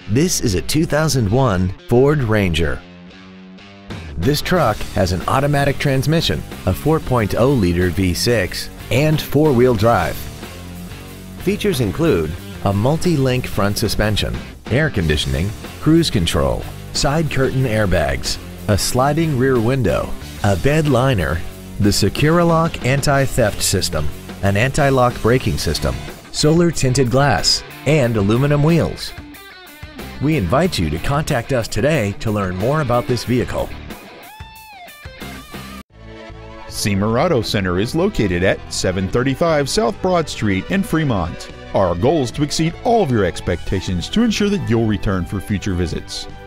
This is a 2001 Ford Ranger. This truck has an automatic transmission, a 4.0-liter V6, and four-wheel drive. Features include a multi-link front suspension, air conditioning, cruise control, side curtain airbags, a sliding rear window, a bed liner, the Securalock anti-theft system, an anti-lock braking system, solar tinted glass, and aluminum wheels. We invite you to contact us today to learn more about this vehicle. Siemer Auto Center is located at 735 South Broad Street in Fremont. Our goal is to exceed all of your expectations to ensure that you'll return for future visits.